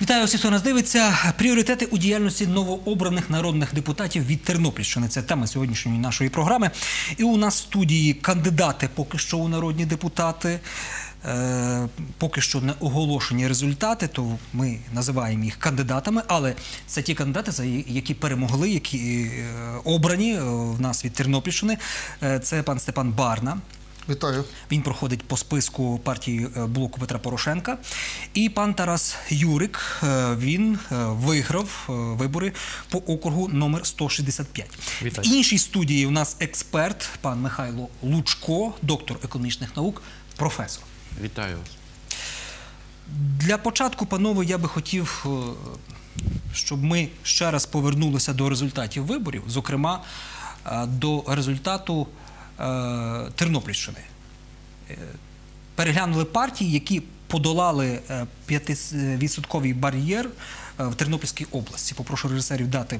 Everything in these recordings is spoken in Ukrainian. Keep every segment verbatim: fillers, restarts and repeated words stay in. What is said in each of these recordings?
Вітаю всіх, хто нас дивиться. Пріоритети у діяльності новообраних народних депутатів від Тернопільщини. Це тема сьогоднішньої нашої програми. І у нас в студії кандидати поки що у народні депутати. Е, поки що не оголошені результати, то ми називаємо їх кандидатами, але це ті кандидати, які перемогли, які е, обрані в нас від Тернопільщини. Е, це пан Степан Барна. Вітаю. Він проходить по списку партії блоку Петра Порошенка. І пан Тарас Юрик, він виграв вибори по округу номер сто шістдесят п'ять. Вітаю. В іншій студії у нас експерт, пан Михайло Лучко, доктор економічних наук, професор. Вітаю. Для початку, панове, я би хотів, щоб ми ще раз повернулися до результатів виборів, зокрема, до результату Тернопільщини. Переглянули партії, які подолали п'ятивідсотковий бар'єр в Тернопільській області. Попрошу режисерів дати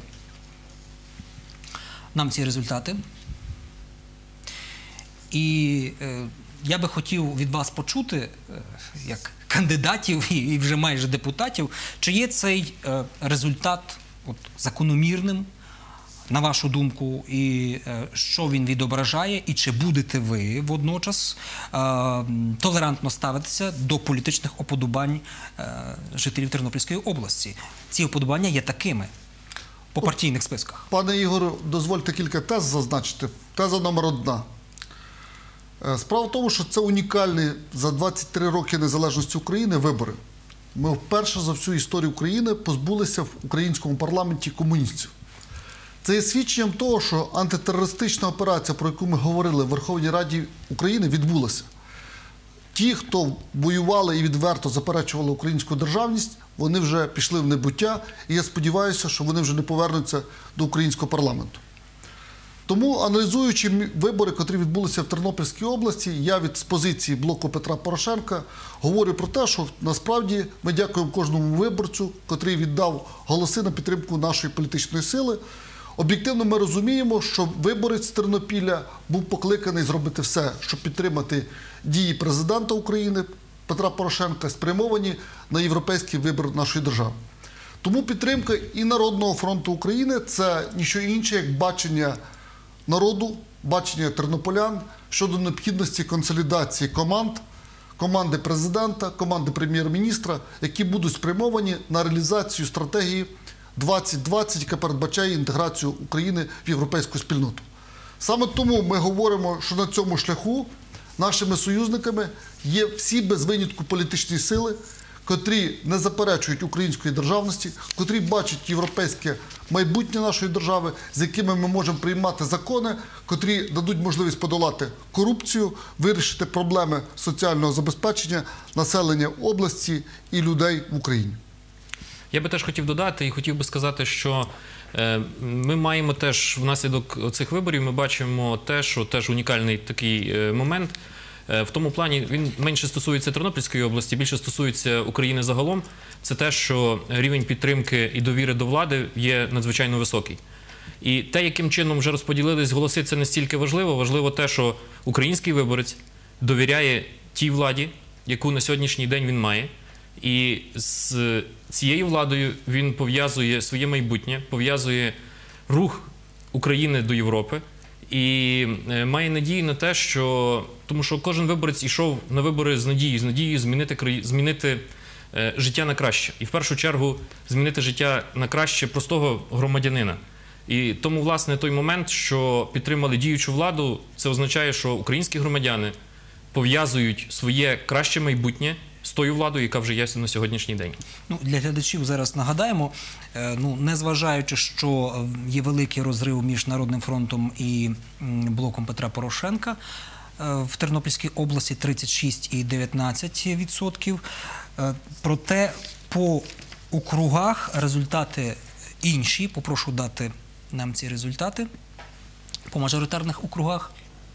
нам ці результати. І я би хотів від вас почути, як кандидатів і вже майже депутатів, чи є цей результат от, закономірним, на вашу думку, і е, що він відображає, і чи будете ви водночас е, толерантно ставитися до політичних оподобань е, жителів Тернопільської області? Ці оподобання є такими по партійних списках. Пане Ігорю, дозвольте кілька тез зазначити. Теза номер одна. Справа в тому, що це унікальні за двадцять три роки незалежності України вибори. Ми вперше за всю історію України позбулися в українському парламенті комуністів. Це є свідченням того, що антитерористична операція, про яку ми говорили в Верховній Раді України, відбулася. Ті, хто воювали і відверто заперечували українську державність, вони вже пішли в небуття, і я сподіваюся, що вони вже не повернуться до українського парламенту. Тому, аналізуючи вибори, які відбулися в Тернопільській області, я від з позиції блоку Петра Порошенка говорю про те, що насправді ми дякуємо кожному виборцю, котрий віддав голоси на підтримку нашої політичної сили. Об'єктивно ми розуміємо, що виборець з Тернопілля був покликаний зробити все, щоб підтримати дії президента України Петра Порошенка, спрямовані на європейський вибір нашої держави. Тому підтримка і Народного фронту України – це ніщо інше, як бачення народу, бачення тернополян щодо необхідності консолідації команд, команди президента, команди прем'єр-міністра, які будуть спрямовані на реалізацію стратегії двадцять двадцять, яка передбачає інтеграцію України в європейську спільноту. Саме тому ми говоримо, що на цьому шляху нашими союзниками є всі без винятку політичні сили, котрі не заперечують української державності, котрі бачать європейське майбутнє нашої держави, з якими ми можемо приймати закони, котрі дадуть можливість подолати корупцію, вирішити проблеми соціального забезпечення населення області і людей в Україні. Я би теж хотів додати і хотів би сказати, що е, ми маємо теж внаслідок цих виборів, ми бачимо те, що теж унікальний такий е, момент. Е, в тому плані він менше стосується Тернопільської області, більше стосується України загалом. Це те, що рівень підтримки і довіри до влади є надзвичайно високий. І те, яким чином вже розподілились голоси, це не стільки важливо. Важливо те, що український виборець довіряє тій владі, яку на сьогоднішній день він має. І з цією владою він пов'язує своє майбутнє, пов'язує рух України до Європи і має надію на те, що, тому що кожен виборець йшов на вибори з надією, з надією змінити, змінити е, життя на краще. І в першу чергу змінити життя на краще простого громадянина. І тому, власне, той момент, що підтримали діючу владу, це означає, що українські громадяни пов'язують своє краще майбутнє з тою владою, яка вже є на сьогоднішній день. Ну, для глядачів зараз нагадаємо, ну, незважаючи, що є великий розрив між Народним фронтом і блоком Петра Порошенка в Тернопільській області тридцять шість і дев'ятнадцять відсотків, проте по округах результати інші, попрошу дати нам ці результати, по мажоритарних округах.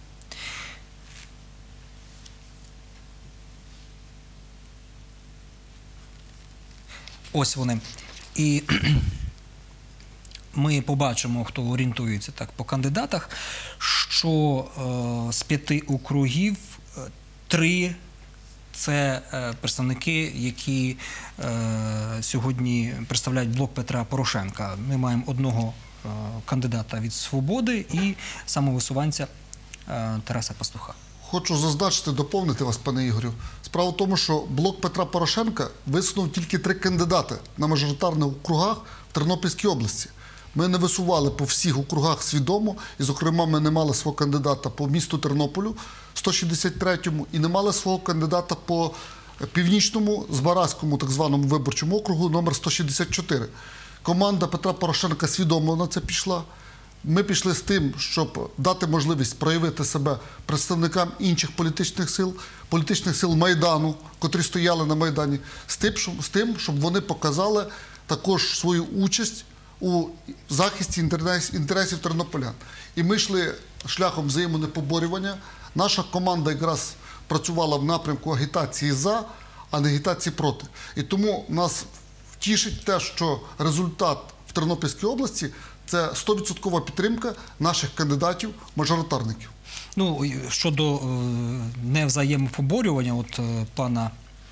Ось вони. І ми побачимо, хто орієнтується так по кандидатах, що е, з п'яти округів три це е, представники, які е, сьогодні представляють блок Петра Порошенка. Ми маємо одного е, кандидата від «Свободи» і самовисуванця е, Тараса Пастуха. Хочу зазначити, доповнити вас, пане Ігорю. Справа в тому, що блок Петра Порошенка висунув тільки три кандидати на мажоритарних округах в Тернопільській області. Ми не висували по всіх округах свідомо, і, зокрема, ми не мали свого кандидата по місту Тернополю, сто шістдесят третьому, і не мали свого кандидата по північному, Збаразькому, так званому виборчому округу, номер сто шістдесят чотири. Команда Петра Порошенка свідомо на це пішла. Ми пішли з тим, щоб дати можливість проявити себе представникам інших політичних сил, політичних сил Майдану, котрі стояли на Майдані, з тим, щоб, з тим, щоб вони показали також свою участь у захисті інтересів тернополян. І ми йшли шляхом взаємонепоборювання. Наша команда якраз працювала в напрямку агітації «за», а не агітації «проти». І тому нас тішить те, що результат в Тернопільській області – це сто відсоткова підтримка наших кандидатів-мажоритарників. Ну, щодо е, невзаємопоборювання, от е, пана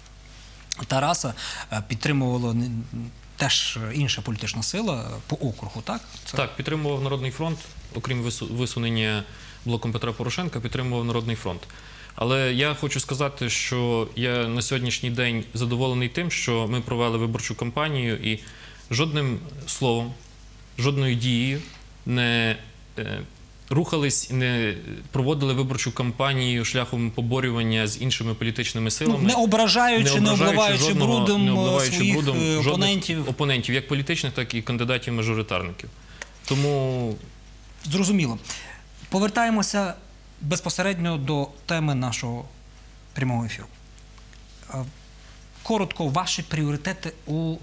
Тараса е, підтримувала теж інша політична сила по округу, так? Це... Так, підтримував Народний фронт, окрім вису- висунення блоком Петра Порошенка, підтримував Народний фронт. Але я хочу сказати, що я на сьогоднішній день задоволений тим, що ми провели виборчу кампанію і жодним словом, жодною дією не е, рухались, не проводили виборчу кампанію шляхом поборювання з іншими політичними силами. Ну, не ображаючи, не обливаючи жодного- брудом не обливаючи своїх брудом е, жодних опонентів. опонентів, як політичних, так і кандидатів-мажоритарників. Тому Зрозуміло. Повертаємося безпосередньо до теми нашого прямого ефіру. Е, Коротко, ваші пріоритети у о,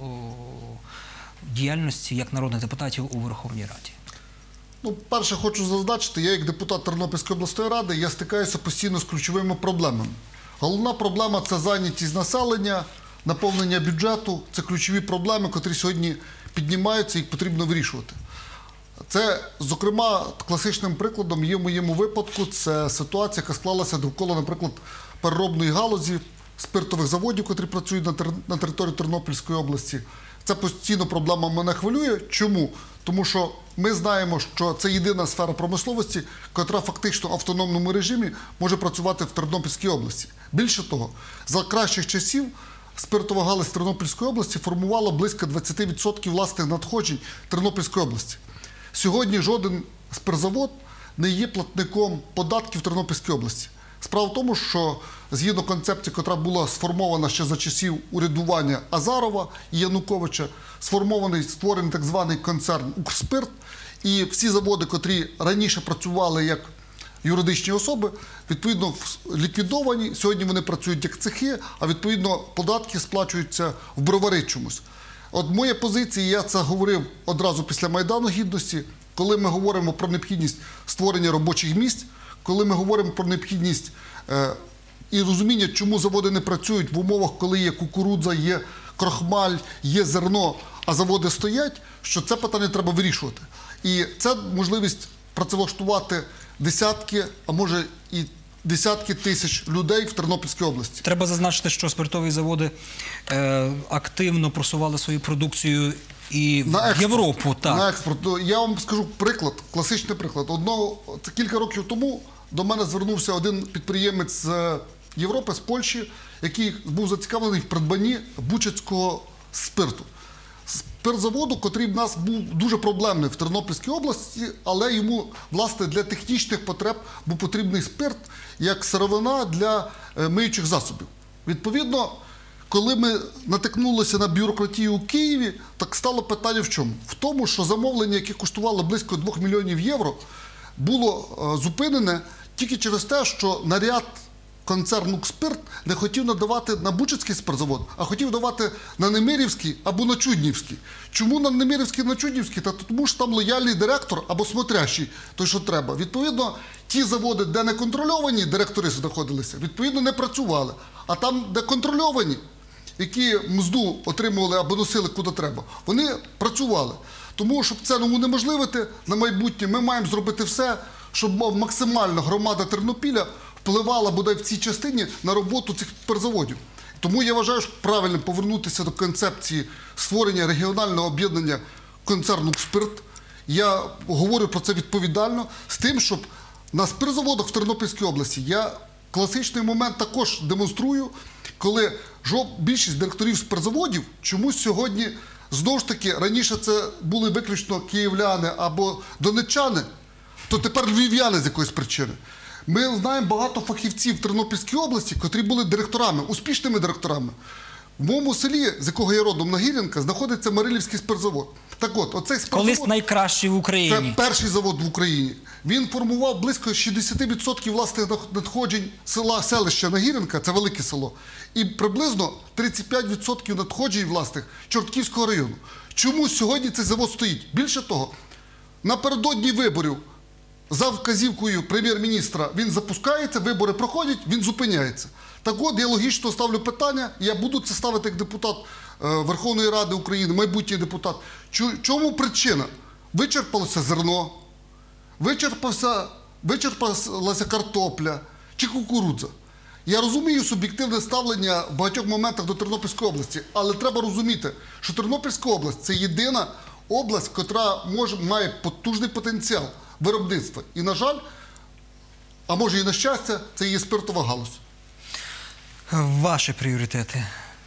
діяльності як народних депутатів у Верховній Раді. Ну, перше, хочу зазначити, я як депутат Тернопільської обласної ради, я стикаюся постійно з ключовими проблемами. Головна проблема – це зайнятість населення, наповнення бюджету. Це ключові проблеми, котрі сьогодні піднімаються і їх потрібно вирішувати. Це, зокрема, класичним прикладом є в моєму випадку, це ситуація, яка склалася довкола, наприклад, переробної галузі, спиртових заводів, котрі працюють на, тер... на території Тернопільської області. Це постійно проблема мене хвилює. Чому? Тому що ми знаємо, що це єдина сфера промисловості, яка фактично в автономному режимі може працювати в Тернопільській області. Більше того, за кращих часів спиртова галузь Тернопільської області формувала близько двадцять відсотків власних надходжень Тернопільської області. Сьогодні жоден спиртзавод не є платником податків в Тернопільській області. Справа в тому, що згідно концепції, яка була сформована ще за часів урядування Азарова і Януковича, сформований, створений так званий концерн «Укрспирт», і всі заводи, котрі раніше працювали як юридичні особи, відповідно ліквідовані, сьогодні вони працюють як цехи, а відповідно податки сплачуються в бровари чомусь. От моя позиція, я це говорив одразу після Майдану Гідності, коли ми говоримо про необхідність створення робочих місць, коли ми говоримо про необхідність е, і розуміння, чому заводи не працюють в умовах, коли є кукурудза, є крохмаль, є зерно, а заводи стоять, що це питання треба вирішувати. І це можливість працевлаштувати десятки, а може і десятки тисяч людей в Тернопільській області. Треба зазначити, що спиртові заводи е, активно просували свою продукцію і в На Європу. Так. На експорт. Я вам скажу приклад, класичний приклад. Одного, це кілька років тому до мене звернувся один підприємець з Європи, з Польщі, який був зацікавлений в придбанні бучацького спирту. Спиртзаводу, котрий в нас був дуже проблемний в Тернопільській області, але йому, власне, для технічних потреб був потрібний спирт як сировина для миючих засобів. Відповідно, коли ми натикнулися на бюрократію у Києві, так стало питання в чому? В тому, що замовлення, яке коштувало близько двох мільйонів євро, було зупинене тільки через те, що наряд концерн «Укрспирт» не хотів надавати на Бучацький спиртзавод, а хотів давати на Немирівський або на Чуднівський. Чому на Немирівський і на Чуднівський? Та тому що там лояльний директор або смотрящий, той, що треба. Відповідно, ті заводи, де не контрольовані директори знаходилися, відповідно, не працювали. А там, де контрольовані, які мзду отримували або носили куди треба, вони працювали. Тому, щоб це унеможливити на майбутнє, ми маємо зробити все, щоб максимально громада Тернопіля впливала буде в цій частині на роботу цих спиртзаводів. Тому я вважаю, що правильно повернутися до концепції створення регіонального об'єднання концерну «Спирт». Я говорю про це відповідально, з тим, щоб на спиртзаводах в Тернопільській області я класичний момент також демонструю, коли більшість директорів спиртзаводів чомусь сьогодні, знову ж таки, раніше це були виключно київляни або донеччани, то тепер львів'яни з якоїсь причини. Ми знаємо багато фахівців в Тернопільській області, котрі були директорами, успішними директорами. В моєму селі, з якого я родом, Нагірянка, знаходиться Марилівський спиртзавод. Так от, оцей спиртзавод... Колись найкращий в Україні. Це перший завод в Україні. Він формував близько шістдесят відсотків власних надходжень села, селища Нагірянка, це велике село, і приблизно тридцять п'ять відсотків надходжень власних Чортківського району. Чому сьогодні цей завод стоїть? Більше того, напередодні виборів за вказівкою прем'єр-міністра він запускається, вибори проходять, він зупиняється. Так от, я логічно ставлю питання, я буду це ставити як депутат е, Верховної Ради України, майбутній депутат. Чому причина? Вичерпалося зерно, вичерпався, вичерпалася картопля чи кукурудза. Я розумію суб'єктивне ставлення в багатьох моментах до Тернопільської області, але треба розуміти, що Тернопільська область – це єдина область, яка може, має потужний потенціал виробництва. І, на жаль, а може і на щастя, це є спиртова галузь. Ваші пріоритети?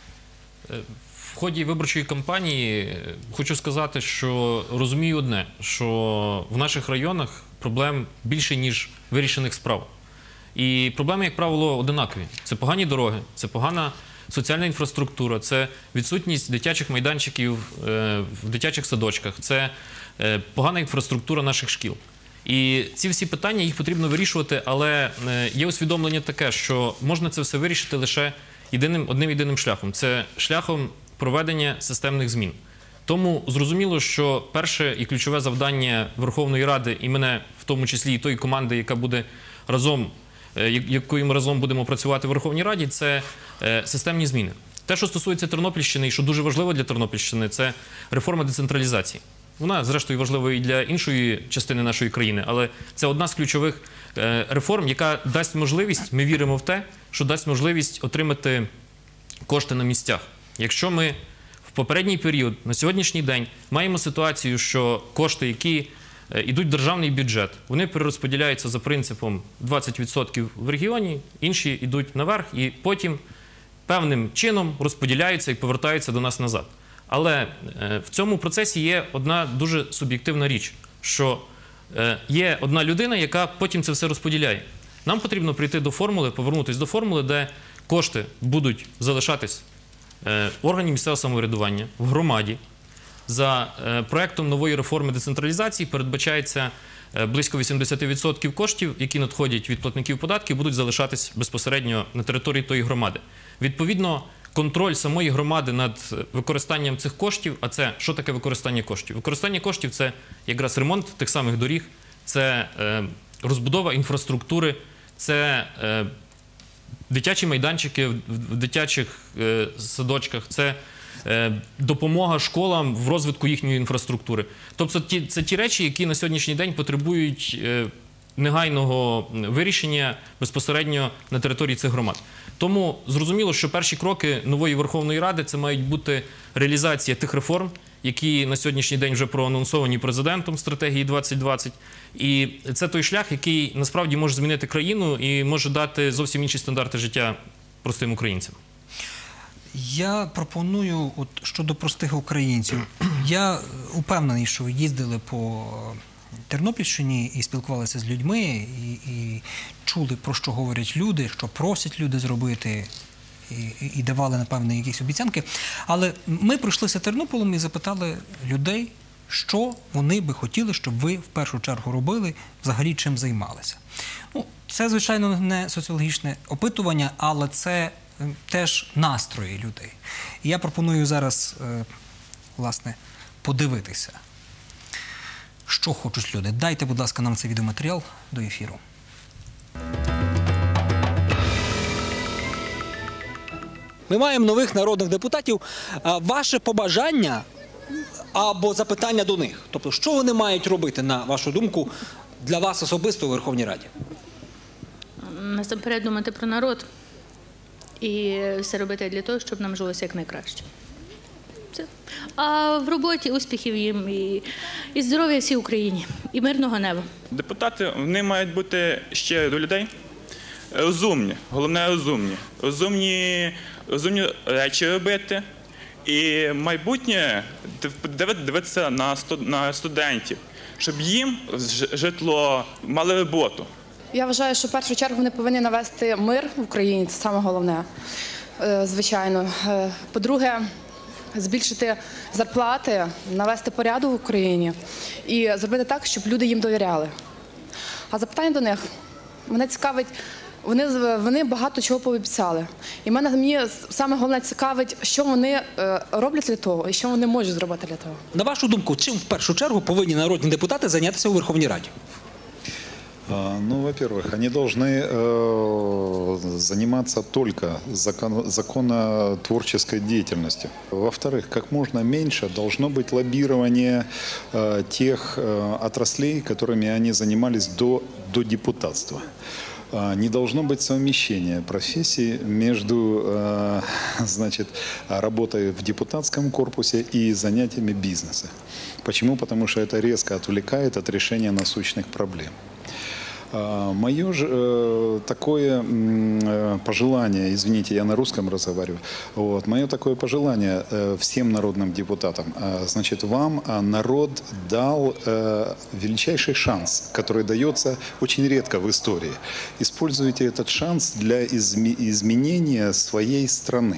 В ході виборчої кампанії хочу сказати, що розумію одне, що в наших районах проблем більше, ніж вирішених справ. І проблеми, як правило, одинакові. Це погані дороги, це погана соціальна інфраструктура, це відсутність дитячих майданчиків в дитячих садочках, це погана інфраструктура наших шкіл. І ці всі питання, їх потрібно вирішувати, але є усвідомлення таке, що можна це все вирішити лише єдиним, одним єдиним шляхом. Це шляхом проведення системних змін. Тому зрозуміло, що перше і ключове завдання Верховної Ради, і мене в тому числі і тої команди, яка буде разом, якою ми разом будемо працювати в Верховній Раді, це системні зміни. Те, що стосується Тернопільщини, і що дуже важливо для Тернопільщини, це реформа децентралізації. Вона, зрештою, важлива і для іншої частини нашої країни, але це одна з ключових реформ, яка дасть можливість, ми віримо в те, що дасть можливість отримати кошти на місцях. Якщо ми в попередній період, на сьогоднішній день, маємо ситуацію, що кошти, які йдуть в державний бюджет, вони перерозподіляються за принципом двадцять відсотків в регіоні, інші йдуть наверх і потім певним чином розподіляються і повертаються до нас назад. Але в цьому процесі є одна дуже суб'єктивна річ, що є одна людина, яка потім це все розподіляє. Нам потрібно прийти до формули, повернутися до формули, де кошти будуть залишатись в органі місцевого самоврядування, в громаді. За проектом нової реформи децентралізації передбачається близько вісімдесят відсотків коштів, які надходять від платників податків, будуть залишатись безпосередньо на території тої громади. Відповідно, контроль самої громади над використанням цих коштів, а це, що таке використання коштів? Використання коштів – це якраз ремонт тих самих доріг, це е, розбудова інфраструктури, це е, дитячі майданчики в, в дитячих е, садочках, це е, допомога школам в розвитку їхньої інфраструктури. Тобто ті, це ті речі, які на сьогоднішній день потребують е, негайного вирішення безпосередньо на території цих громад. Тому зрозуміло, що перші кроки нової Верховної Ради – це мають бути реалізація тих реформ, які на сьогоднішній день вже проанонсовані президентом стратегії двадцять двадцять. І це той шлях, який насправді може змінити країну і може дати зовсім інші стандарти життя простим українцям. Я пропоную, от, щодо простих українців, я упевнений, що ви їздили по Тернопільщині і спілкувалися з людьми, і, і чули, про що говорять люди, що просять люди зробити, і, і давали, напевне, якісь обіцянки. Але ми пройшлися Тернополем і запитали людей, що вони би хотіли, щоб ви в першу чергу робили, взагалі чим займалися. Ну, це, звичайно, не соціологічне опитування, але це теж настрої людей. І я пропоную зараз, власне, подивитися, що хочуть люди. Дайте, будь ласка, нам цей відеоматеріал до ефіру. Ми маємо нових народних депутатів. Ваше побажання або запитання до них? Тобто, що вони мають робити, на вашу думку, для вас особисто у Верховній Раді? На насамперед думати про народ і все робити для того, щоб нам жилося якнайкраще. Це. А в роботі успіхів їм і, і здоров'я всій Україні, і мирного неба. Депутати, вони мають бути ще до людей розумні, головне розумні. Розумні, розумні речі робити. І майбутнє дивитися на, на студентів, щоб їм житло, мали роботу. Я вважаю, що в першу чергу вони повинні навести мир в Україні, це саме головне, звичайно. По-друге, збільшити зарплати, навести порядок в Україні і зробити так, щоб люди їм довіряли. А запитання до них, мене цікавить, вони, вони багато чого пообіцяли. І мене, мені саме головне цікавить, що вони роблять для того і що вони можуть зробити для того. На вашу думку, чим в першу чергу повинні народні депутати зайнятися у Верховній Раді? Ну, во-первых, они должны э, заниматься только закон, законотворческой деятельностью. Во-вторых, как можно меньше должно быть лоббирование э, тех э, отраслей, которыми они занимались до, до депутатства. Э, не должно быть совмещения профессий между э, значит, работой в депутатском корпусе и занятиями бизнеса. Почему? Потому что это резко отвлекает от решения насущных проблем. Мое же э, такое э, пожелание, извините, я на русском разговариваю, вот, мое такое пожелание э, всем народным депутатам, э, значит, вам э, народ дал э, величайший шанс, который дается очень редко в истории. Используйте этот шанс для изме изменения своей страны.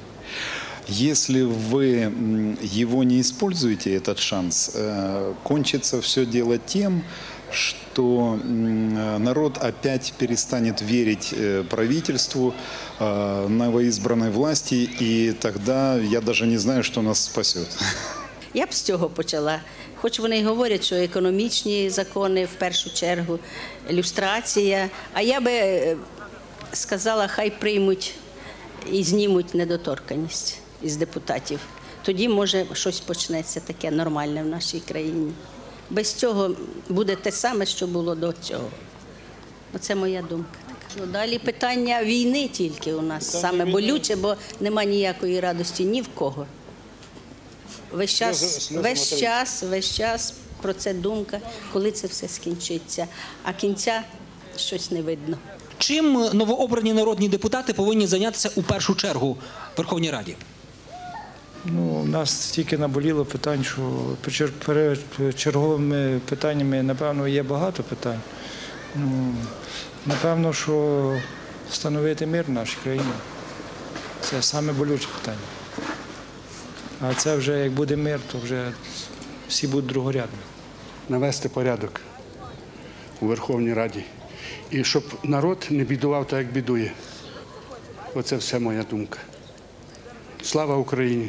Если вы его не используете, этот шанс, э, кончится все дело тем, что народ опять перестанет верить правительству, новоизбранной власти, и тогда я даже не знаю, что нас спасет. Я б з цього почала. Хоч вони й говорять, що економічні закони в першу чергу, люстрація, а я би сказала, хай приймуть і знімуть недоторканність із депутатів. Тоді, може, щось почнеться таке нормальне в нашій країні. Без цього буде те саме, що було до цього. Оце моя думка. Ну, далі питання війни тільки у нас саме болюче, бо нема ніякої радості ні в кого. Весь час, весь час, весь час про це думка, коли це все скінчиться. А кінця щось не видно. Чим новообрані народні депутати повинні зайнятися у першу чергу в Верховній Раді? Ну, у нас стільки наболіло питань, що перед черговими питаннями, напевно, є багато питань. Ну, напевно, що встановити мир в нашій країні – це саме болюче питання. А це вже, як буде мир, то вже всі будуть другорядні. Навести порядок у Верховній Раді. І щоб народ не бідував так, як бідує. Оце все моя думка. Слава Україні!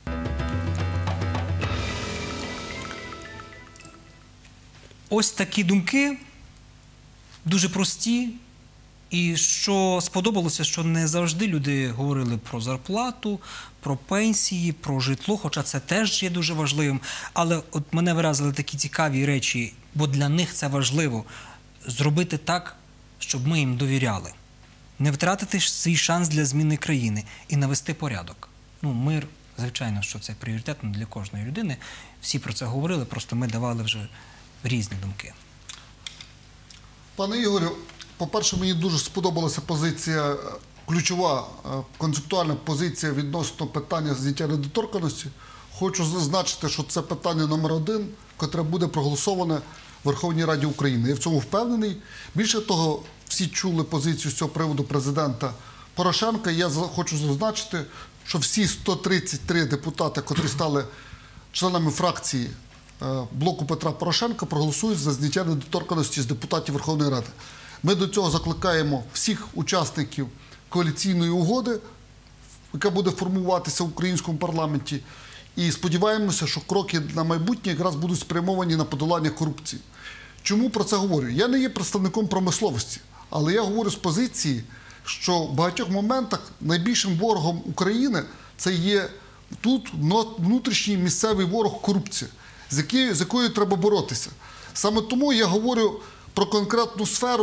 Ось такі думки, дуже прості, і що сподобалося, що не завжди люди говорили про зарплату, про пенсії, про житло, хоча це теж є дуже важливим. Але от мене виразили такі цікаві речі, бо для них це важливо – зробити так, щоб ми їм довіряли. Не втратити свій шанс для зміни країни і навести порядок. Ну, мир, звичайно, що це пріоритетно для кожної людини. Всі про це говорили, просто ми давали вже різні думки. Пане Ігорю, по-перше, мені дуже сподобалася позиція, ключова концептуальна позиція відносно питання зняття недоторканності. Хочу зазначити, що це питання номер один, котре буде проголосоване в Верховній Раді України. Я в цьому впевнений. Більше того, всі чули позицію з цього приводу президента Порошенка. Я хочу зазначити, що всі сто тридцять три депутати, котрі стали членами фракції блоку Петра Порошенка, проголосують за зняття недоторканності з депутатів Верховної Ради. Ми до цього закликаємо всіх учасників коаліційної угоди, яка буде формуватися в українському парламенті, і сподіваємося, що кроки на майбутнє якраз будуть спрямовані на подолання корупції. Чому про це говорю? Я не є представником промисловості, але я говорю з позиції, що в багатьох моментах найбільшим ворогом України це є тут внутрішній місцевий ворог корупція, з якою, з якою треба боротися. Саме тому я говорю про конкретну сферу,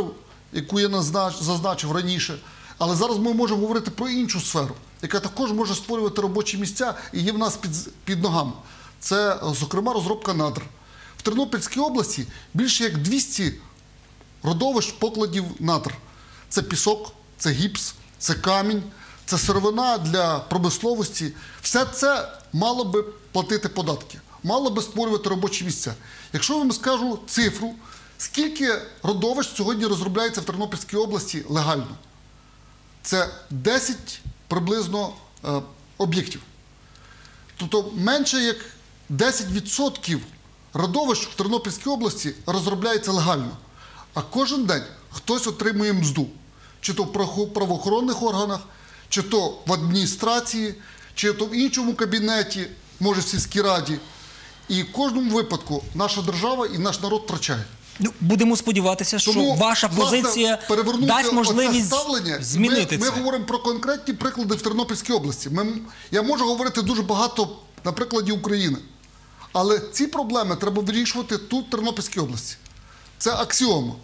яку я назнач- зазначив раніше. Але зараз ми можемо говорити про іншу сферу, яка також може створювати робочі місця і є в нас під, під ногами. Це, зокрема, розробка надр. В Тернопільській області більше як двісті родовищ покладів надр. Це пісок, це гіпс, це камінь, це сировина для промисловості. Все це мало би платити податки, мало би створювати робочі місця. Якщо я вам скажу цифру, скільки родовищ сьогодні розробляється в Тернопільській області легально? Це десять приблизно е, об'єктів. Тобто менше як десять відсотків родовищ в Тернопільській області розробляється легально. А кожен день хтось отримує мзду. Чи то в правоохоронних органах, чи то в адміністрації, чи то в іншому кабінеті, може в сільській раді. І в кожному випадку наша держава і наш народ втрачає. Ну, будемо сподіватися, що Тому, ваша власне, позиція перевернути дасть можливість оце ставлення. змінити ми, це. Ми говоримо про конкретні приклади в Тернопільській області. Ми, я можу говорити дуже багато на прикладі України. Але ці проблеми треба вирішувати тут, в Тернопільській області. Це аксіома.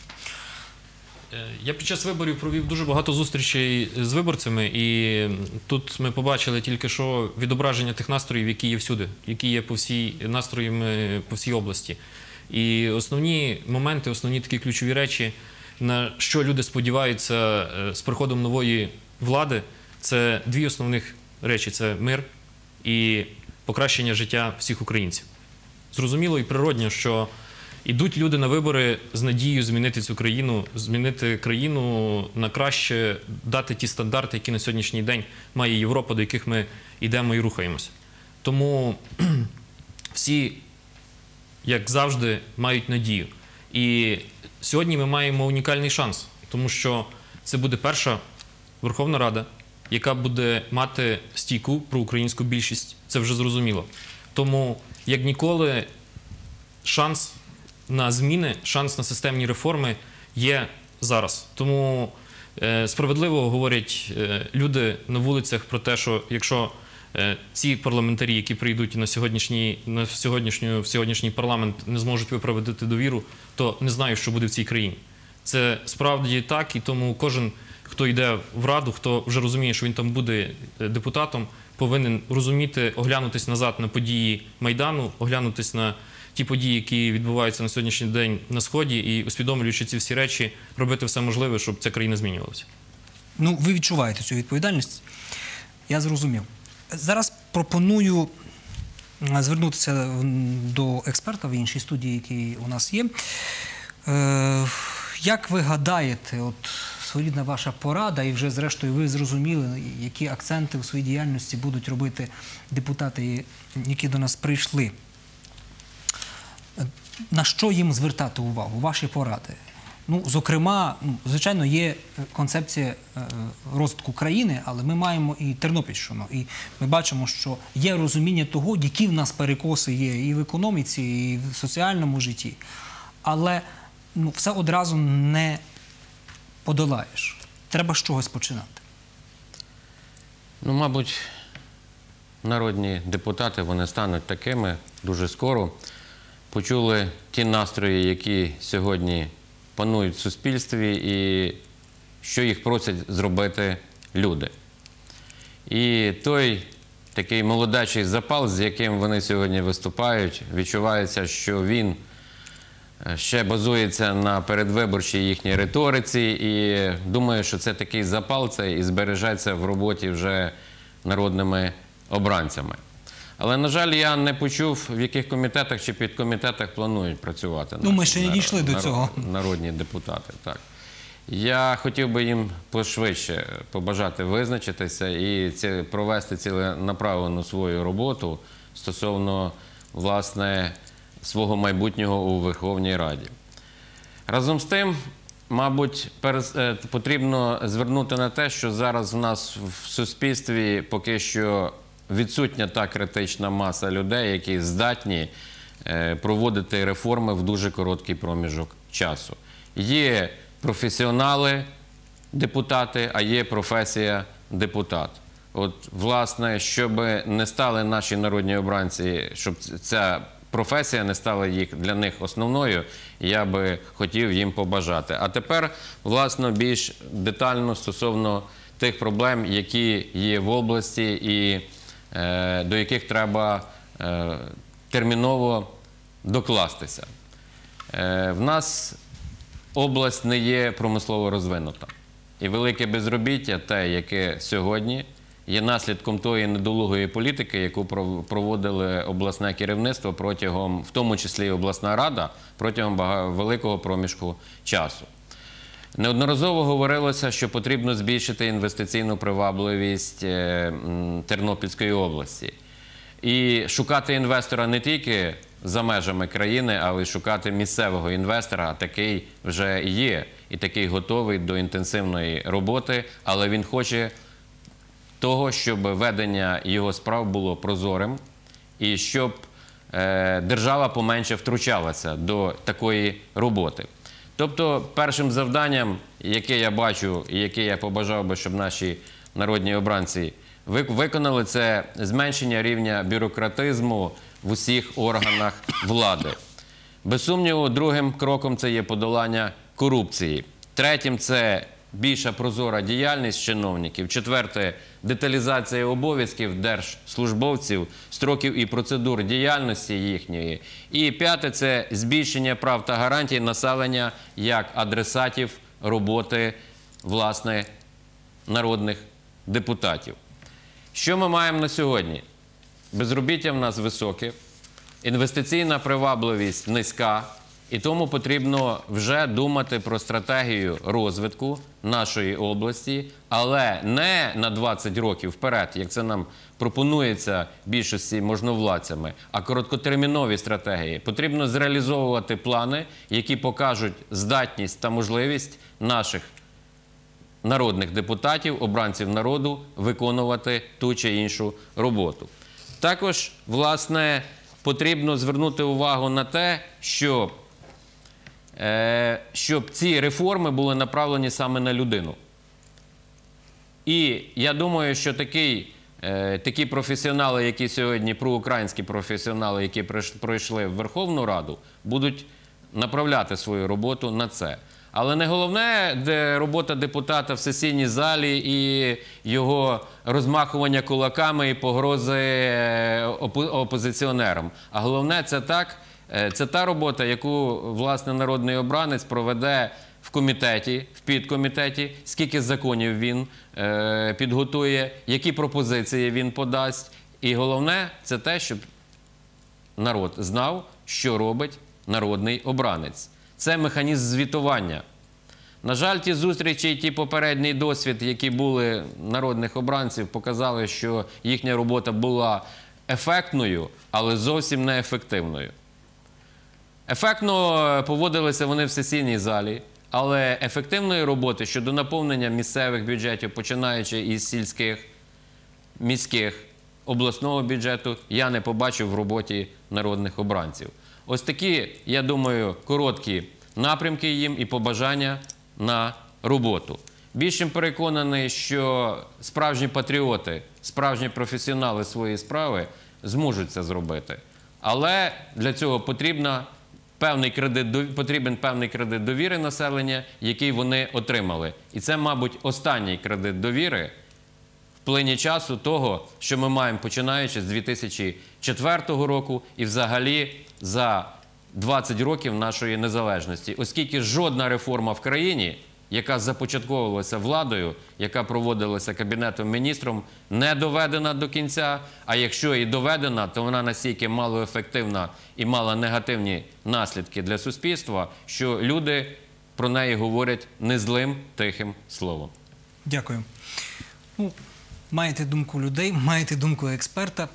Я під час виборів провів дуже багато зустрічей з виборцями, і тут ми побачили тільки що відображення тих настроїв, які є всюди, які є по всій настроями по всій області. І основні моменти, основні такі ключові речі, на що люди сподіваються з приходом нової влади, це дві основних речі – це мир і покращення життя всіх українців. Зрозуміло і природно, що ідуть люди на вибори з надією змінити цю країну, змінити країну на краще, дати ті стандарти, які на сьогоднішній день має Європа, до яких ми йдемо і рухаємося. Тому всі, як завжди, мають надію. І сьогодні ми маємо унікальний шанс, тому що це буде перша Верховна Рада, яка буде мати стійку проукраїнську більшість. Це вже зрозуміло. Тому, як ніколи, шанс на зміни, шанс на системні реформи є зараз. Тому е, справедливо говорять е, люди на вулицях про те, що якщо е, ці парламентарі, які прийдуть на сьогоднішній, на сьогоднішню, в сьогоднішній парламент, не зможуть виправдати довіру, то не знаю, що буде в цій країні. Це справді так, і тому кожен, хто йде в Раду, хто вже розуміє, що він там буде депутатом, повинен розуміти, оглянутись назад на події Майдану, оглянутись на ті події, які відбуваються на сьогоднішній день на Сході, і усвідомлюючи ці всі речі, робити все можливе, щоб ця країна змінювалася. Ну, ви відчуваєте цю відповідальність. Я зрозумів. Зараз пропоную звернутися до експерта в іншій студії, який у нас є. Е, як ви гадаєте, от своєрідна ваша порада, і вже зрештою ви зрозуміли, які акценти у своїй діяльності будуть робити депутати, які до нас прийшли. На що їм звертати увагу? Ваші поради? Ну, зокрема, ну, звичайно, є концепція е, розвитку країни, але ми маємо і Тернопільщину. І ми бачимо, що є розуміння того, які в нас перекоси є і в економіці, і в соціальному житті. Але ну, все одразу не подолаєш. Треба з чогось починати. Ну, мабуть, народні депутати, вони стануть такими дуже скоро. Почули ті настрої, які сьогодні панують в суспільстві, і що їх просять зробити люди. І той такий молодечий запал, з яким вони сьогодні виступають, відчувається, що він ще базується на передвиборчій їхній риториці, і думаю, що це такий запал, це і збережеться в роботі вже народними обранцями. Але, на жаль, я не почув, в яких комітетах чи підкомітетах планують працювати. Ну, ми ще не дійшли до цього. Народні депутати, так. Я хотів би їм пошвидше побажати визначитися і провести ціленаправлену свою роботу стосовно, власне, свого майбутнього у Верховній Раді. Разом з тим, мабуть, потрібно звернути на те, що зараз в нас в суспільстві поки що відсутня та критична маса людей, які здатні проводити реформи в дуже короткий проміжок часу. Є професіонали депутати, а є професія депутат. От, власне, щоб не стали наші народні обранці, щоб ця професія не стала їх, для них основною, я би хотів їм побажати. А тепер, власне, більш детально стосовно тих проблем, які є в області і е, до яких треба е, терміново докластися. Е, в нас область не є промислово розвинута. І велике безробіття, те, яке сьогодні, є наслідком тої недолугої політики, яку проводили обласне керівництво протягом, в тому числі і обласна рада, протягом великого проміжку часу. Неодноразово говорилося, що потрібно збільшити інвестиційну привабливість Тернопільської області. І шукати інвестора не тільки за межами країни, але й шукати місцевого інвестора, а такий вже є. І такий готовий до інтенсивної роботи, але він хоче того, щоб ведення його справ було прозорим і щоб е, держава поменше втручалася до такої роботи. Тобто першим завданням, яке я бачу і яке я побажав би, щоб наші народні обранці виконали, це зменшення рівня бюрократизму в усіх органах влади. Без сумніву, другим кроком це є подолання корупції. Третім – це більша прозора діяльність чиновників. Четверте – деталізація обов'язків держслужбовців, строків і процедур діяльності їхньої. І п'яте – це збільшення прав та гарантій населення як адресатів роботи, власне, народних депутатів. Що ми маємо на сьогодні? Безробіття в нас високе, інвестиційна привабливість низька, і тому потрібно вже думати про стратегію розвитку нашої області, але не на двадцять років вперед, як це нам пропонується більшості можновладцями, а короткотермінові стратегії. Потрібно зреалізовувати плани, які покажуть здатність та можливість наших народних депутатів, обранців народу, виконувати ту чи іншу роботу. Також, власне, потрібно звернути увагу на те, що щоб ці реформи були направлені саме на людину. І я думаю, що такий, такі професіонали, які сьогодні, проукраїнські професіонали, які пройшли в Верховну Раду, будуть направляти свою роботу на це. Але не головне, де робота депутата в сесійній залі і його розмахування кулаками і погрози опозиціонерам. А головне – це так, це та робота, яку, власне, народний обранець проведе в комітеті, в підкомітеті, скільки законів він е, підготує, які пропозиції він подасть. І головне – це те, щоб народ знав, що робить народний обранець. Це механізм звітування. На жаль, ті зустрічі і ті попередній досвід, які були народних обранців, показали, що їхня робота була ефектною, але зовсім не ефективною. Ефектно поводилися вони в сесійній залі, але ефективної роботи щодо наповнення місцевих бюджетів, починаючи із сільських, міських, обласного бюджету, я не побачив в роботі народних обранців. Ось такі, я думаю, короткі напрямки їм і побажання на роботу. Більшим переконаний, що справжні патріоти, справжні професіонали своєї справи зможуть це зробити. Але для цього потрібна певний кредит, потрібен певний кредит довіри населення, який вони отримали. І це, мабуть, останній кредит довіри в плині часу того, що ми маємо, починаючи з дві тисячі четвертого року і взагалі за двадцять років нашої незалежності. Оскільки жодна реформа в країні, яка започатковувалася владою, яка проводилася Кабінетом міністрів, не доведена до кінця, а якщо і доведена, то вона настільки малоефективна і мала негативні наслідки для суспільства, що люди про неї говорять незлим, тихим словом. Дякую. Ну, маєте думку людей, маєте думку експерта.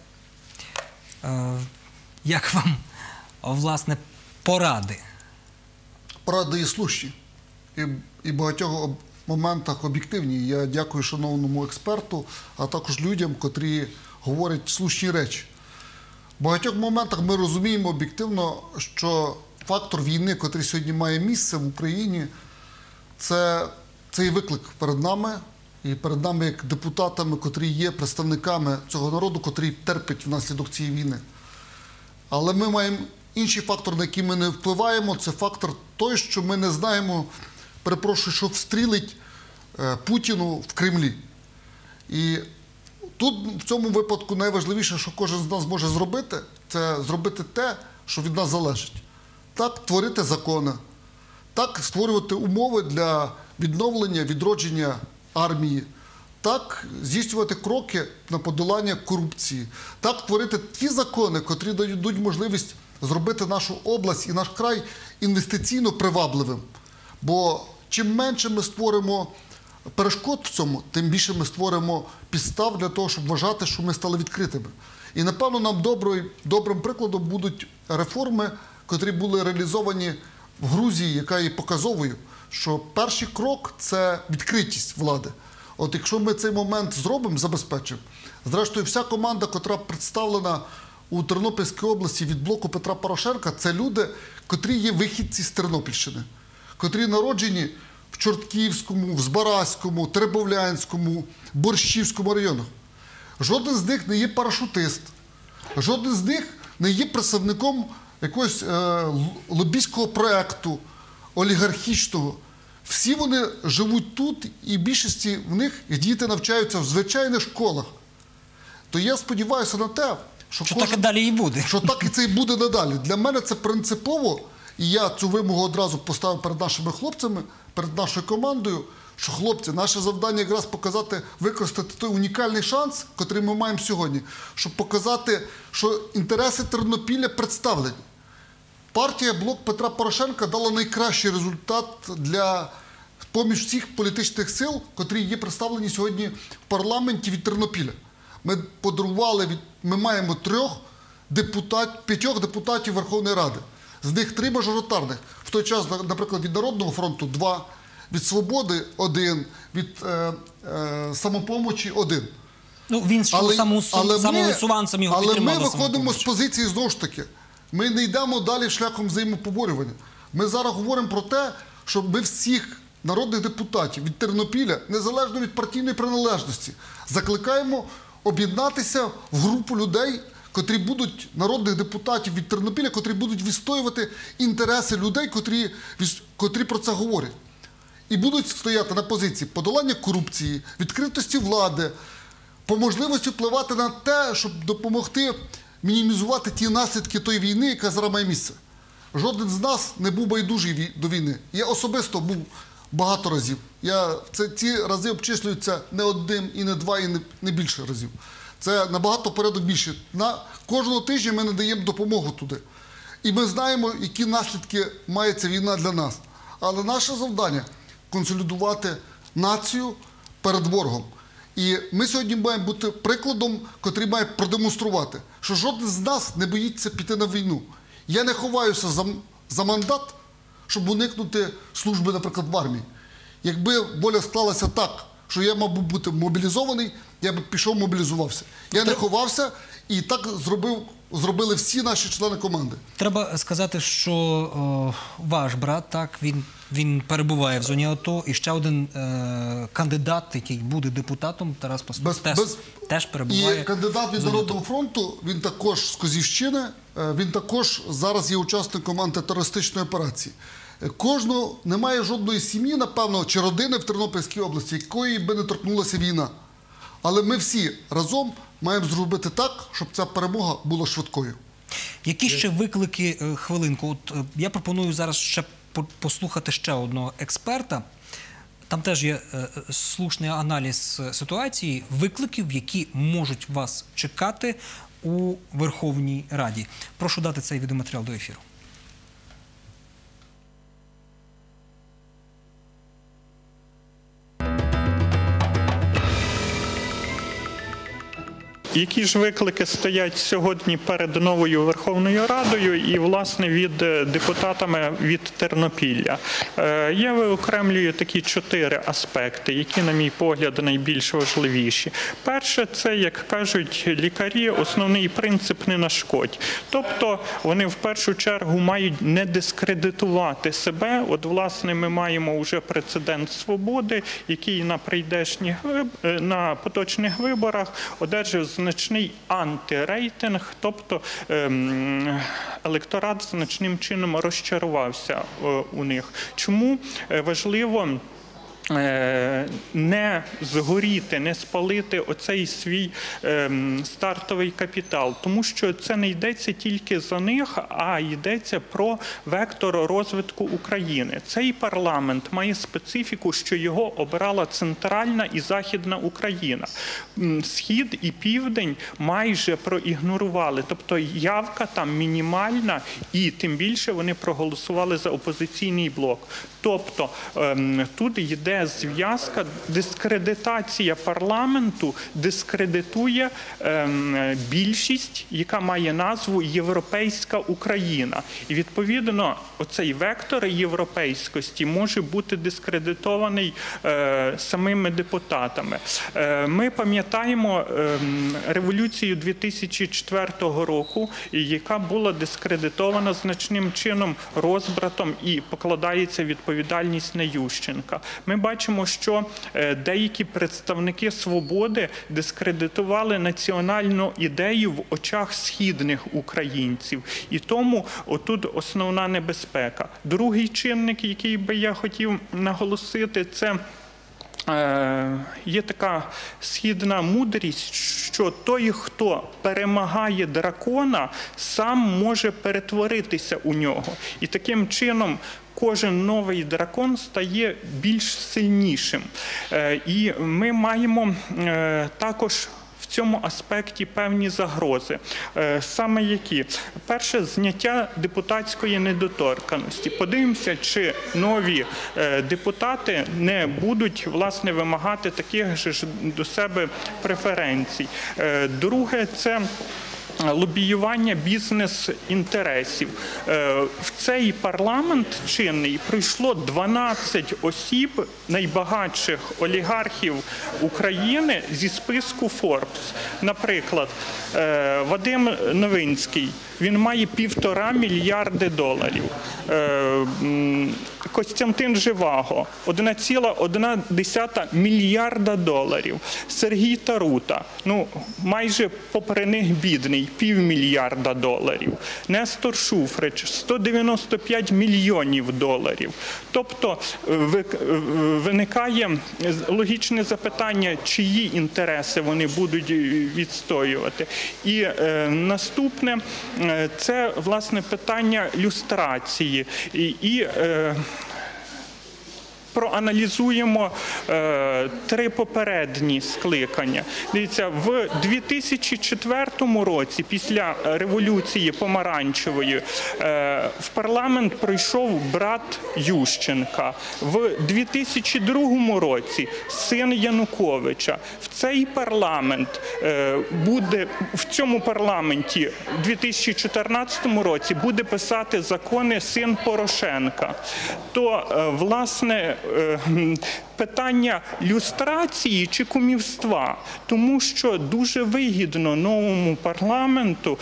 Е, як вам, власне, поради? Поради і слушні. І, і в багатьох моментах об'єктивні. Я дякую шановному експерту, а також людям, котрі говорять слушні речі. В багатьох моментах ми розуміємо об'єктивно, що фактор війни, котрий сьогодні має місце в Україні, це, це і виклик перед нами, і перед нами як депутатами, котрі є представниками цього народу, котрий терпить внаслідок цієї війни. Але ми маємо інший фактор, на який ми не впливаємо. Це фактор той, що ми не знаємо, перепрошую, що встрілить е, Путіну в Кремлі. І тут в цьому випадку найважливіше, що кожен з нас може зробити, це зробити те, що від нас залежить. Так, творити закони, так, створювати умови для відновлення, відродження армії, так, здійснювати кроки на подолання корупції, так, творити ті закони, котрі дають можливість зробити нашу область і наш край інвестиційно привабливим. Бо чим менше ми створимо перешкод в цьому, тим більше ми створимо підстав для того, щоб вважати, що ми стали відкритими. І, напевно, нам добрий, добрим прикладом будуть реформи, котрі були реалізовані в Грузії, яка є показовою, що перший крок – це відкритість влади. От якщо ми цей момент зробимо, забезпечимо, зрештою, вся команда, котра представлена у Тернопільській області від блоку Петра Порошенка, це люди, котрі є вихідці з Тернопільщини, котрі народжені в Чортківському, в Збаразькому, Теребовлянському, Борщівському районах. Жоден з них не є парашутист, жоден з них не є представником якогось е, лобійського проєкту, олігархічного. Всі вони живуть тут, і більшості в них діти навчаються в звичайних школах. То я сподіваюся на те, що, Що кожен, так і далі і буде. що так і це і буде надалі. Для мене це принципово, і я цю вимогу одразу поставив перед нашими хлопцями, перед нашою командою, що, хлопці, наше завдання якраз показати, використати той унікальний шанс, який ми маємо сьогодні, щоб показати, що інтереси Тернопілля представлені. Партія «Блок Петра Порошенка» дала найкращий результат для поміж всіх політичних сил, котрі є представлені сьогодні в парламенті від Тернопіля. Ми подарували, від, ми маємо трьох депутат, п'ятьох депутатів Верховної Ради. З них три мажоритарних. В той час, наприклад, від Народного фронту два, від «Свободи» один, від е, е, «Самопомочі» один. Ну, він що самовисуванцем його але підтримав. ми до виходимо з «Самопомочі». позиції, знову ж таки, ми не йдемо далі шляхом взаємопоборювання. Ми зараз говоримо про те, щоб ми всіх народних депутатів від Тернопіля, незалежно від партійної приналежності, закликаємо об'єднатися в групу людей, котрі будуть, народних депутатів від Тернопіля, котрі будуть відстоювати інтереси людей, котрі, котрі про це говорять. І будуть стояти на позиції подолання корупції, відкритості влади, по можливості впливати на те, щоб допомогти мінімізувати ті наслідки тої війни, яка зараз має місце. Жоден з нас не був байдужий до війни. Я особисто був багато разів. Я, це, ці рази обчислюються не один, і не два, і не, не більше разів. Це набагато порядок більше. На кожного тижня ми надаємо допомогу туди. І ми знаємо, які наслідки має ця війна для нас. Але наше завдання – консолідувати націю перед ворогом. І ми сьогодні маємо бути прикладом, котрий має продемонструвати, що жоден з нас не боїться піти на війну. Я не ховаюся за, за мандат, щоб уникнути служби, наприклад, в армії. Якби воля склалася так, що я мав би бути мобілізований, я б пішов мобілізувався. Я не ховався, і так зробив, зробили всі наші члени команди. Треба сказати, що о, ваш брат, так, він, він перебуває в зоні АТО, і ще один е, кандидат, який буде депутатом, Тарас Пастух, теж, без... теж перебуває. І кандидат від Народного фронту, він також з Козівщини, він також зараз є учасником антитерористичної операції. Кожного, немає жодної сім'ї, напевно, чи родини в Тернопільській області, якої би не торкнулася війна. Але ми всі разом маємо зробити так, щоб ця перемога була швидкою. Які ще виклики, хвилинку, от я пропоную зараз ще послухати ще одного експерта. Там теж є слушний аналіз ситуації, викликів, які можуть вас чекати у Верховній Раді. Прошу дати цей відеоматеріал до ефіру. Які ж виклики стоять сьогодні перед новою Верховною Радою і, власне, від депутатами від Тернопілля? Я виокремлюю такі чотири аспекти, які, на мій погляд, найбільш важливіші. Перше, це, як кажуть лікарі, основний принцип «не нашкодь». Тобто, вони в першу чергу мають не дискредитувати себе. От, власне, ми маємо вже прецедент «Свободи», який на прийдешніх, на поточних виборах одержав значний антирейтинг, тобто ем, електорат значним чином розчарувався е, у них. Чому важливо не згоріти, не спалити оцей свій ем, стартовий капітал, тому що це не йдеться тільки за них, а йдеться про вектор розвитку України. Цей парламент має специфіку, що його обирала центральна і західна Україна. Схід і південь майже проігнорували, тобто явка там мінімальна, і тим більше вони проголосували за опозиційний блок. Тобто ем, тут йде зв'язка, дискредитація парламенту дискредитує ем, більшість, яка має назву «Європейська Україна». І відповідно оцей вектор європейськості може бути дискредитований е, самими депутатами. Е, ми пам'ятаємо е, революцію дві тисячі четвертого року, яка була дискредитована значним чином розбратом і покладається відповідальність на Ющенка. Ми бачимо, що деякі представники «Свободи» дискредитували національну ідею в очах східних українців. І тому отут основна небезпека. Другий чинник, який би я хотів наголосити, це є така східна мудрість, що той, хто перемагає дракона, сам може перетворитися у нього. І таким чином кожен новий дракон стає більш сильнішим. І ми маємо також в цьому аспекті певні загрози. Саме які? Перше, зняття депутатської недоторканності. Подивимося, чи нові депутати не будуть, власне, вимагати таких же до себе преференцій. Друге, це лобіювання бізнес-інтересів. В цей парламент чинний прийшло дванадцять осіб, найбагатших олігархів України зі списку Forbes. Наприклад, Вадим Новинський, він має півтора мільярди доларів. Костянтин Живаго – одна ціла одна десята мільярда доларів. Сергій Тарута, ну, майже попри них бідний, півмільярда доларів. Нестор Шуфрич – сто дев'яносто п'ять мільйонів доларів. Тобто виникає логічне запитання, чиї інтереси вони будуть відстоювати. І е, наступне – це, власне, питання люстрації. І, і е, проаналізуємо е, три попередні скликання. Дивіться, в дві тисячі четвертому році, після революції помаранчевої, е, в парламент прийшов брат Ющенка. В дві тисячі другому році син Януковича. В цей парламент е, буде, в цьому парламенті в дві тисячі чотирнадцятому році буде писати закони син Порошенка. То, е, власне, питання люстрації чи кумівства, тому що дуже вигідно новому парламенту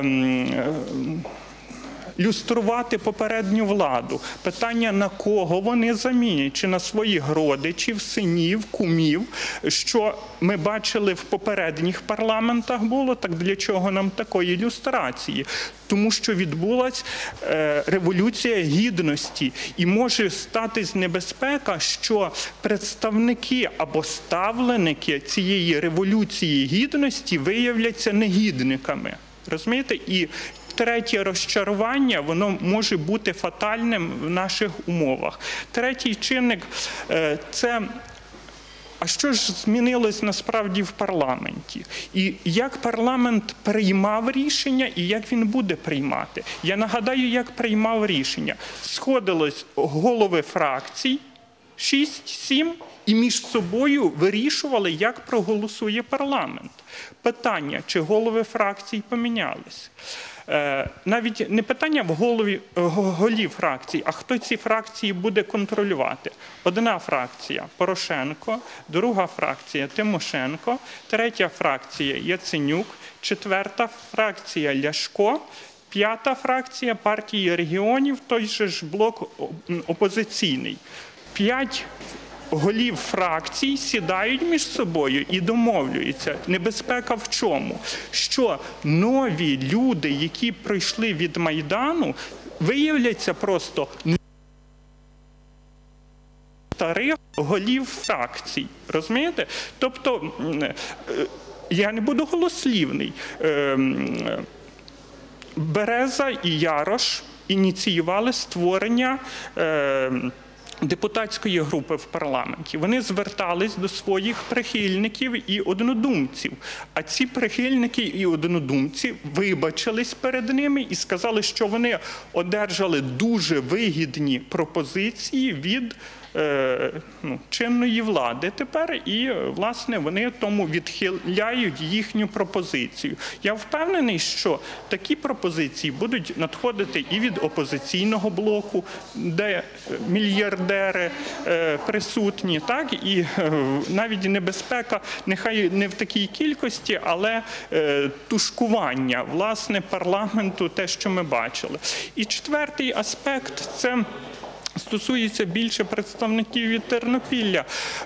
ем, люструвати попередню владу. Питання, на кого вони замінять, чи на своїх родичів, синів, кумів, що ми бачили в попередніх парламентах було, так для чого нам такої люстрації? Тому що відбулася е, революція гідності, і може статись небезпека, що представники або ставленики цієї революції гідності виявляться негідниками. Розумієте? І третє розчарування, воно може бути фатальним в наших умовах. Третій чинник – це а що ж змінилось насправді в парламенті? І як парламент приймав рішення, і як він буде приймати? Я нагадаю, як приймав рішення. Сходились голови фракцій, шість-сім, і між собою вирішували, як проголосує парламент. Питання, чи голови фракцій помінялись? Навіть не питання в голові, голів фракцій, а хто ці фракції буде контролювати. Одна фракція – Порошенко, друга фракція – Тимошенко, третя фракція – Яценюк, четверта фракція – Ляшко, п'ята фракція – Партії регіонів, той же ж блок опозиційний. П'ять голів фракцій сідають між собою і домовлюються. Небезпека в чому? Що нові люди, які пройшли від Майдану, виявляться просто старих голів фракцій. Розумієте? Тобто, я не буду голослівний. Береза і Ярош ініціювали створення депутатської групи в парламенті. Вони звертались до своїх прихильників і однодумців. А ці прихильники і однодумці вибачились перед ними і сказали, що вони одержали дуже вигідні пропозиції від е, ну, чинної влади тепер, і, власне, вони тому відхиляють їхню пропозицію. Я впевнений, що такі пропозиції будуть надходити і від опозиційного блоку, де мільярдери е, присутні, так, і е, навіть небезпека, нехай не в такій кількості, але е, тушкування, власне, парламенту, те, що ми бачили. І четвертий аспект – це стосується більше представників від Тернопілля.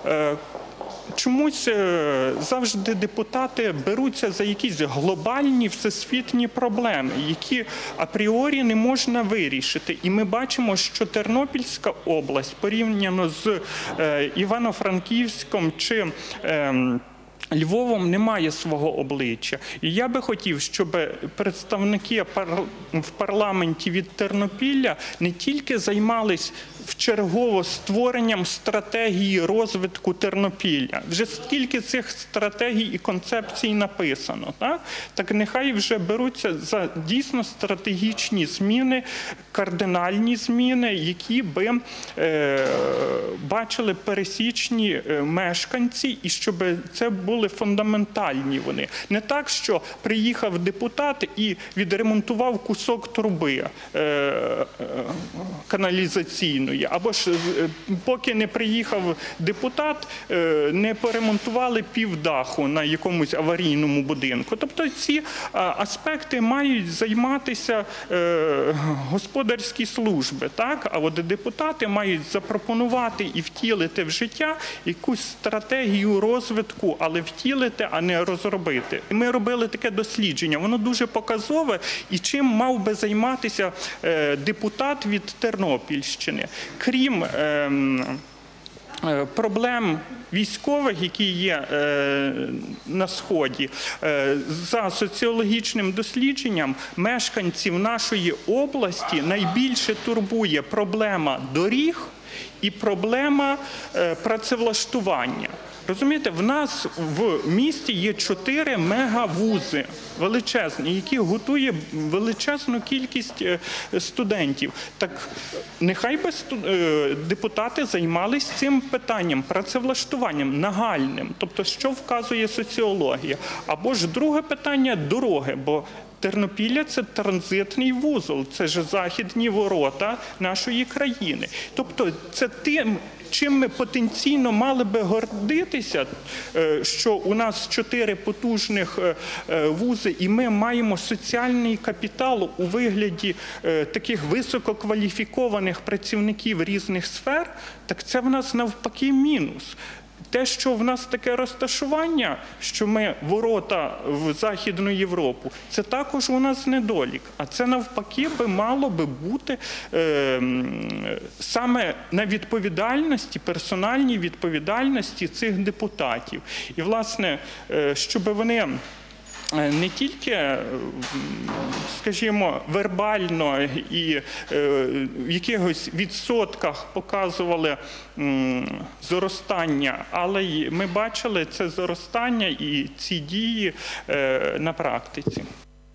Чомусь завжди депутати беруться за якісь глобальні всесвітні проблеми, які апріорі не можна вирішити. І ми бачимо, що Тернопільська область порівняно з Івано-Франківськом чи Львовом немає свого обличчя. І я би хотів, щоб представники в парламенті від Тернопілля не тільки займались вчергово створенням стратегії розвитку Тернопілля. Вже скільки цих стратегій і концепцій написано, так? Так нехай вже беруться за дійсно стратегічні зміни, кардинальні зміни, які би е, бачили пересічні мешканці, і щоб це були фундаментальні вони. Не так, що приїхав депутат і відремонтував кусок труби е, е, каналізаційної, або ж поки не приїхав депутат, е, не поремонтували півдаху на якомусь аварійному будинку. Тобто ці а, аспекти мають займатися е, господарські служби, так? А от депутати мають запропонувати і втілити в життя якусь стратегію розвитку, але втілити, а не розробити. Ми робили таке дослідження, воно дуже показове, і чим мав би займатися е, депутат від Тернопільщини. Крім е, е, проблем військових, які є е, на Сході, е, за соціологічним дослідженням мешканців нашої області найбільше турбує проблема доріг і проблема е, працевлаштування. Розумієте, в нас в місті є чотири мегавузи величезні, які готує величезну кількість студентів. Так нехай би депутати займалися цим питанням, працевлаштуванням нагальним. Тобто, що вказує соціологія? Або ж друге питання – дороги, бо Тернопілля – це транзитний вузол, це ж західні ворота нашої країни. Тобто, це тим, чим ми потенційно мали би гордитися, що у нас чотири потужних вузи, і ми маємо соціальний капітал у вигляді таких висококваліфікованих працівників різних сфер, так це в нас навпаки мінус. Те, що в нас таке розташування, що ми ворота в Західну Європу, це також у нас недолік. А це навпаки би мало би бути е, саме на відповідальності, персональній відповідальності цих депутатів. І, власне, е, щоб вони не тільки, скажімо, вербально і в якихось відсотках показували зростання, але й ми бачили це зростання і ці дії на практиці.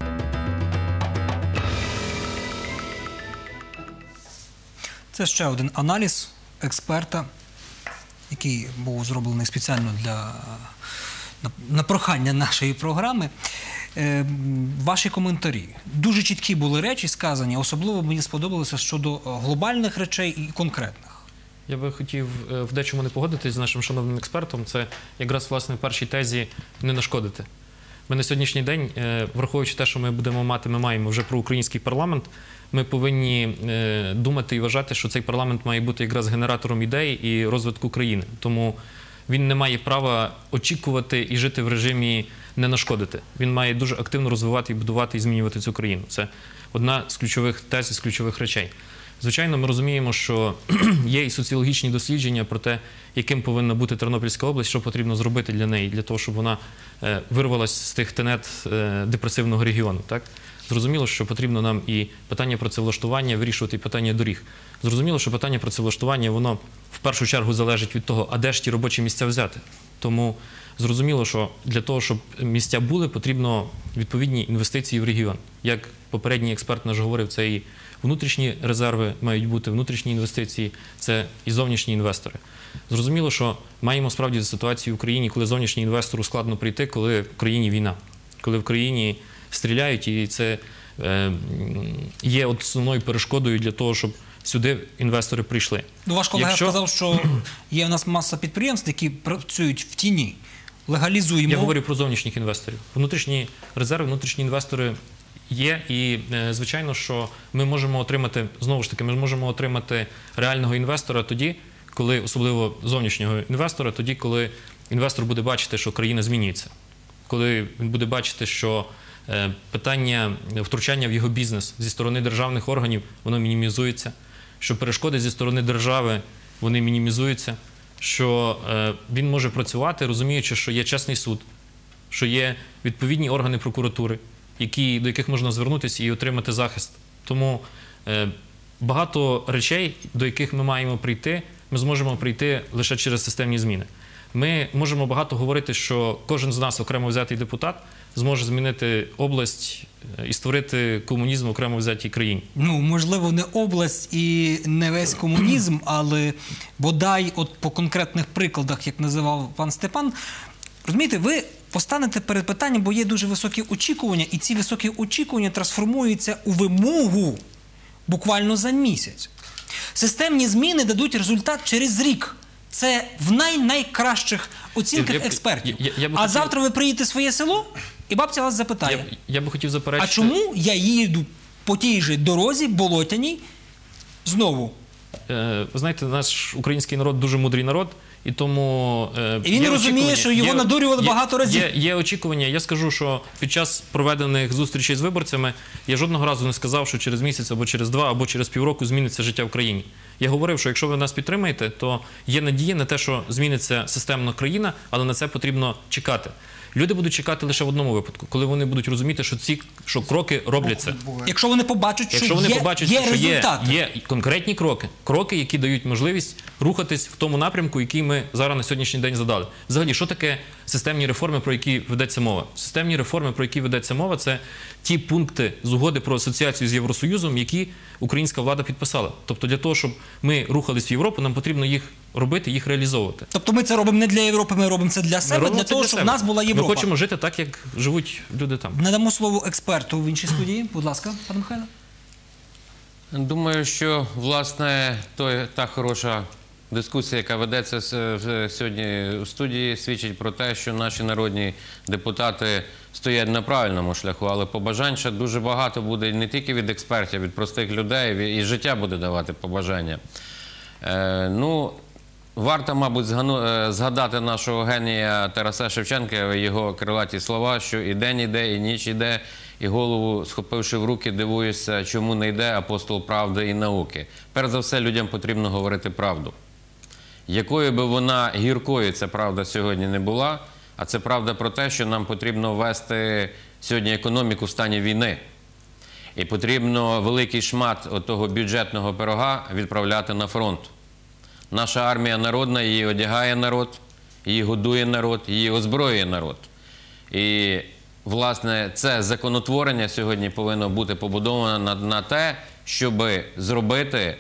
Це ще один аналіз експерта, який був зроблений спеціально для на прохання нашої програми. Е, ваші коментарі. Дуже чіткі були речі сказані, особливо мені сподобалося щодо глобальних речей і конкретних. Я би хотів в дечому не погодитись з нашим шановним експертом. Це якраз, власне, в першій тезі не нашкодити. Ми на сьогоднішній день, е, враховуючи те, що ми будемо мати, ми маємо вже проукраїнський парламент, ми повинні е, думати і вважати, що цей парламент має бути якраз генератором ідей і розвитку країни. Тому він не має права очікувати і жити в режимі не нашкодити. Він має дуже активно розвивати, і будувати, і змінювати цю країну. Це одна з ключових тез і з ключових речей. Звичайно, ми розуміємо, що є і соціологічні дослідження про те, яким повинна бути Тернопільська область, що потрібно зробити для неї, для того, щоб вона е, вирвалася з тих тенет е, депресивного регіону. Так? Зрозуміло, що потрібно нам і питання працевлаштування вирішувати, і питання доріг. Зрозуміло, що питання працевлаштування, воно в першу чергу залежить від того, а де ж ті робочі місця взяти. Тому зрозуміло, що для того, щоб місця були, потрібно відповідні інвестиції в регіон. Як попередній експерт наш говорив, це і внутрішні резерви мають бути, внутрішні інвестиції, це і зовнішні інвестори. Зрозуміло, що маємо справді ситуацію в Україні, коли зовнішній інвестору складно прийти, коли в країні війна, коли в країні стріляють, і це е, є основною перешкодою для того, щоб сюди інвестори прийшли. Ну, ваш колега Якщо... сказав, що є у нас маса підприємств, які працюють в тіні. Легалізуємо. Я говорю про зовнішніх інвесторів. Внутрішні резерви, внутрішні інвестори є, і е, звичайно, що ми можемо отримати, знову ж таки, ми можемо отримати реального інвестора тоді, коли, особливо зовнішнього інвестора, тоді, коли інвестор буде бачити, що країна змінюється. Коли він буде бачити, що е, питання втручання в його бізнес зі сторони державних органів, воно мінімізується, що перешкоди зі сторони держави, вони мінімізуються, що е, він може працювати, розуміючи, що є чесний суд, що є відповідні органи прокуратури, які, до яких можна звернутися і отримати захист. Тому е, багато речей, до яких ми маємо прийти, ми зможемо прийти лише через системні зміни. Ми можемо багато говорити, що кожен з нас, окремо взятий депутат, зможе змінити область і створити комунізм в окремо взятій країні. Ну, можливо, не область і не весь комунізм, але бодай от по конкретних прикладах, як називав пан Степан, розумієте, ви постанете перед питанням, бо є дуже високі очікування, і ці високі очікування трансформуються у вимогу буквально за місяць. Системні зміни дадуть результат через рік. Це в най-найкращих оцінках Я б- експертів. я- я б А хотів- завтра ви приїдете в своє село, і бабця вас запитає, Я, б- я би хотів а заперечити... чому я їду по тій же дорозі, болотяній, знову? Е, Ви знаєте, наш український народ дуже мудрий народ, і тому е, І він є розуміє, очікування- що його надурювали є- багато разів. Є, є очікування. Я скажу, що під час проведених зустрічей з виборцями я жодного разу не сказав, що через місяць або через два, або через півроку зміниться життя в країні. Я говорив, що якщо ви нас підтримаєте, то є надія на те, що зміниться системно країна, але на це потрібно чекати. Люди будуть чекати лише в одному випадку, коли вони будуть розуміти, що ці що кроки робляться. Якщо вони побачать, що Якщо вони є, побачать, є що є, результати. є конкретні кроки, кроки, які дають можливість рухатись в тому напрямку, який ми зараз на сьогоднішній день задали. Взагалі, що таке системні реформи, про які ведеться мова? Системні реформи, про які ведеться мова, це ті пункти з угоди про асоціацію з Євросоюзом, які українська влада підписала. Тобто для того, щоб ми рухались в Європу, нам потрібно їх робити, їх реалізовувати. Тобто ми це робимо не для Європи, ми робимо це для Ми себе, робимо для це того, для щоб себе. в нас була Європа. Ми хочемо жити так, як живуть люди там. Надамо слово експерту в іншій студії. Будь ласка, пане Михайло. Думаю, що, власне, той, та хороша дискусія, яка ведеться с- в- сьогодні у студії, свідчить про те, що наші народні депутати стоять на правильному шляху, але побажань ще дуже багато буде не тільки від експертів, від простих людей, і життя буде давати побажання. Е, ну, варто, мабуть, згану- е, згадати нашого генія Тараса Шевченка, його крилаті слова, що і день іде, і ніч іде, і голову схопивши в руки, дивуєшся, чому не йде апостол правди і науки. Перш за все, людям потрібно говорити правду. Якою би вона гіркою ця правда сьогодні не була, а це правда про те, що нам потрібно вести сьогодні економіку в стані війни. І потрібно великий шмат того бюджетного пирога відправляти на фронт. Наша армія народна, її одягає народ, її годує народ, її озброює народ. І, власне, це законотворення сьогодні повинно бути побудовано на, на те, щоб зробити,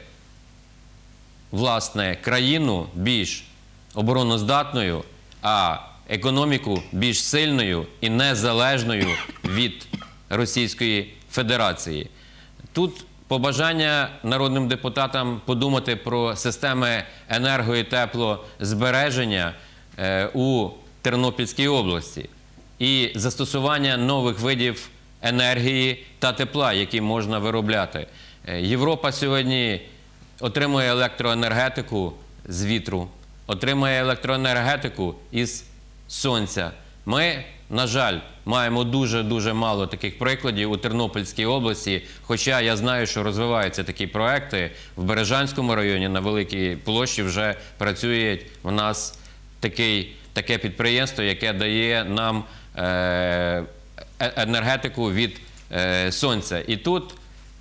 власне, країну більш обороноздатною, а економіку більш сильною і незалежною від Російської Федерації. Тут побажання народним депутатам подумати про системи енерго- і теплозбереження е, у Тернопільській області. і застосування нових видів енергії та тепла, які можна виробляти. Європа сьогодні отримує електроенергетику з вітру, отримує електроенергетику із сонця. Ми, на жаль, маємо дуже-дуже мало таких прикладів у Тернопільській області, хоча я знаю, що розвиваються такі проекти. В Бережанському районі на Великій площі вже працює в нас такий, таке підприємство, яке дає нам е, енергетику від е, сонця. І тут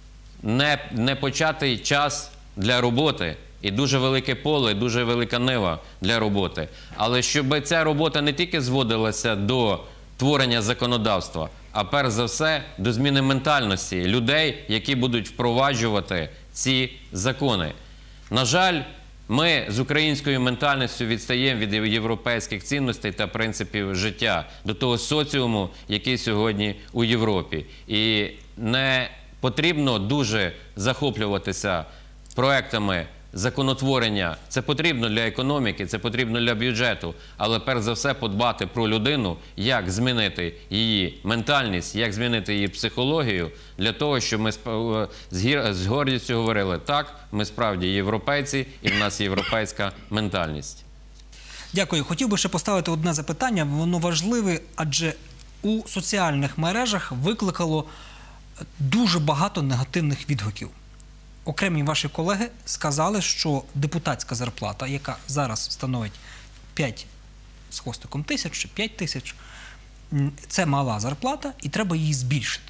не, не початий час для роботи, і дуже велике поле, дуже велика нива для роботи. Але щоб ця робота не тільки зводилася до творення законодавства, а перш за все до зміни ментальності людей, які будуть впроваджувати ці закони. На жаль, ми з українською ментальністю відстаємо від європейських цінностей та принципів життя, до того соціуму, який сьогодні у Європі. І не потрібно дуже захоплюватися проектами законотворення. Це потрібно для економіки, це потрібно для бюджету, але перш за все подбати про людину, як змінити її ментальність, як змінити її психологію, для того, щоб ми з гордістю говорили, так, ми справді європейці і в нас європейська ментальність. Дякую. Хотів би ще поставити одне запитання, воно важливе, адже у соціальних мережах викликало дуже багато негативних відгуків. Окремі ваші колеги сказали, що депутатська зарплата, яка зараз становить п'ять з хвостиком тисяч чи п'ять тисяч, це мала зарплата і треба її збільшити.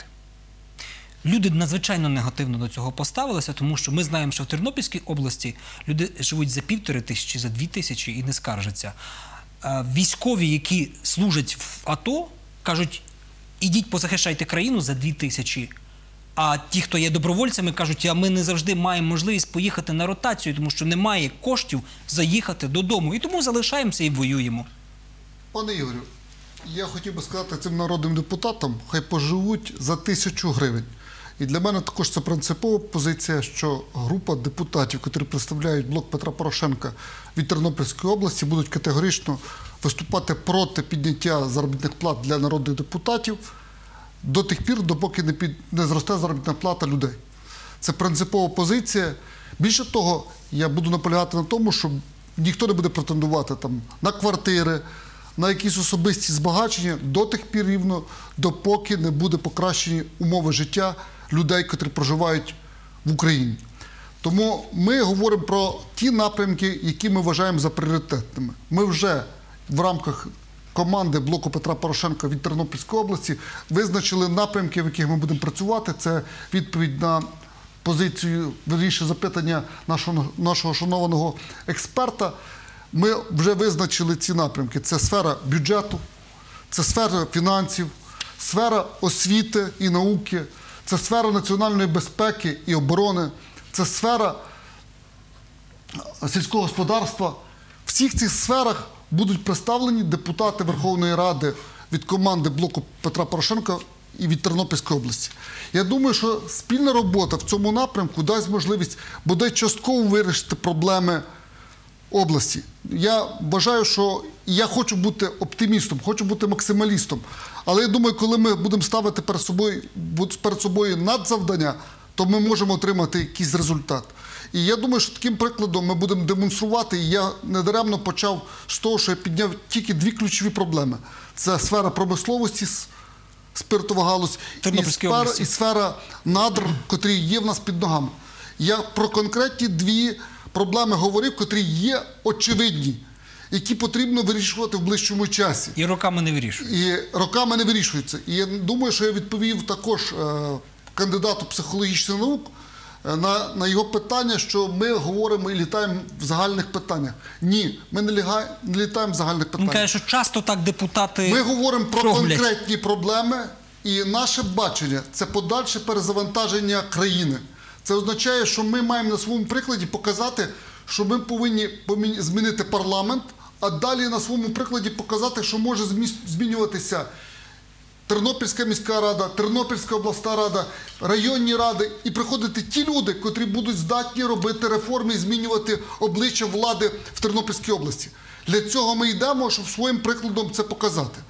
Люди надзвичайно негативно до цього поставилися, тому що ми знаємо, що в Тернопільській області люди живуть за півтори тисячі, за дві тисячі і не скаржаться. Військові, які служать в АТО, кажуть, ідіть позахищайте країну за дві тисячі. А ті, хто є добровольцями, кажуть, а ми не завжди маємо можливість поїхати на ротацію, тому що немає коштів заїхати додому. І тому залишаємося і воюємо. Пане Ігорю, я хотів би сказати цим народним депутатам, хай поживуть за тисячу гривень. І для мене також це принципова позиція, що група депутатів, які представляють блок Петра Порошенка від Тернопільської області, будуть категорично виступати проти підняття заробітних плат для народних депутатів до тих пір, допоки не, під, не зросте заробітна плата людей. Це принципова позиція. Більше того, я буду наполягати на тому, що ніхто не буде претендувати там, на квартири, на якісь особисті збагачення до тих пір рівно, допоки не буде покращені умови життя людей, які проживають в Україні. Тому ми говоримо про ті напрямки, які ми вважаємо за пріоритетними. Ми вже в рамках команди блоку Петра Порошенка від Тернопільської області визначили напрямки, в яких ми будемо працювати. Це відповідь на позицію, вірніше запитання нашого, нашого шанованого експерта. Ми вже визначили ці напрямки. Це сфера бюджету, це сфера фінансів, сфера освіти і науки, це сфера національної безпеки і оборони, це сфера сільського господарства. В всіх цих сферах будуть представлені депутати Верховної Ради від команди блоку Петра Порошенка і від Тернопільської області. Я думаю, що спільна робота в цьому напрямку дасть можливість бодай частково вирішити проблеми області. Я вважаю, що я хочу бути оптимістом, хочу бути максималістом. Але я думаю, коли ми будемо ставити перед собою, перед собою надзавдання, то ми можемо отримати якийсь результат. І я думаю, що таким прикладом ми будемо демонструвати, і я недаремно почав з того, що я підняв тільки дві ключові проблеми. Це сфера промисловості, спиртова галузь, і сфера, і сфера надр, котрі є в нас під ногами. Я про конкретні дві проблеми говорив, котрі є очевидні, які потрібно вирішувати в ближчому часі. І роками не вирішуються. І роками не вирішуються. І я думаю, що я відповів також е, кандидату психологічних наук на, на його питання, що ми говоримо і літаємо в загальних питаннях. Ні, ми не, лягає, не літаємо в загальних питаннях. Він каже, що часто так депутати Ми говоримо про проглять. конкретні проблеми, і наше бачення – це подальше перезавантаження країни. Це означає, що ми маємо на своєму прикладі показати, що ми повинні змінити парламент, а далі на своєму прикладі показати, що може змінюватися Тернопільська міська рада, Тернопільська обласна рада, районні ради і приходити ті люди, котрі будуть здатні робити реформи і змінювати обличчя влади в Тернопільській області. Для цього ми йдемо, щоб своїм прикладом це показати.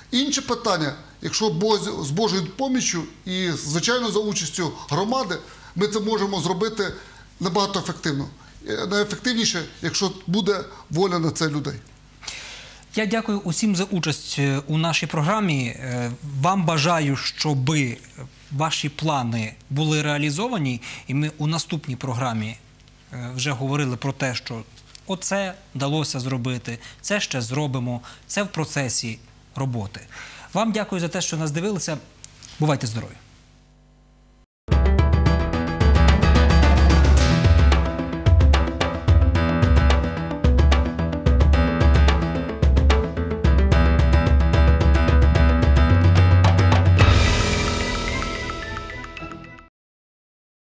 Інше питання, якщо Бо- з Божою поміччю і, звичайно, за участю громади, ми це можемо зробити набагато ефективно. Е, Найефективніше, якщо буде воля на це людей. Я дякую усім за участь е, у нашій програмі. Е, Вам бажаю, щоб ваші плани були реалізовані, і ми у наступній програмі е, вже говорили про те, що оце вдалося зробити, це ще зробимо, це в процесі роботи. Вам дякую за те, що нас дивилися. Бувайте здорові!